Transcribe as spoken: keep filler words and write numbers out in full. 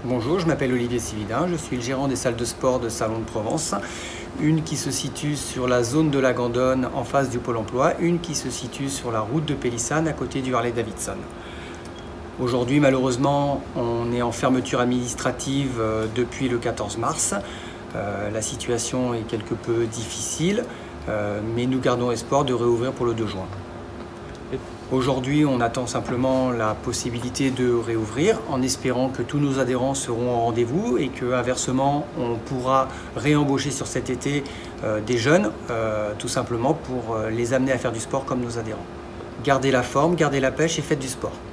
Bonjour, je m'appelle Olivier Sividin, je suis le gérant des salles de sport de Salon de Provence. Une qui se situe sur la zone de la Gandonne en face du Pôle emploi, une qui se situe sur la route de Pélissane à côté du Harley-Davidson. Aujourd'hui, malheureusement, on est en fermeture administrative depuis le quatorze mars. Euh, la situation est quelque peu difficile, euh, mais nous gardons espoir de réouvrir pour le deux juin. Aujourd'hui, on attend simplement la possibilité de réouvrir en espérant que tous nos adhérents seront au rendez-vous et qu'inversement, on pourra réembaucher sur cet été euh, des jeunes, euh, tout simplement pour euh, les amener à faire du sport comme nos adhérents. Gardez la forme, gardez la pêche et faites du sport.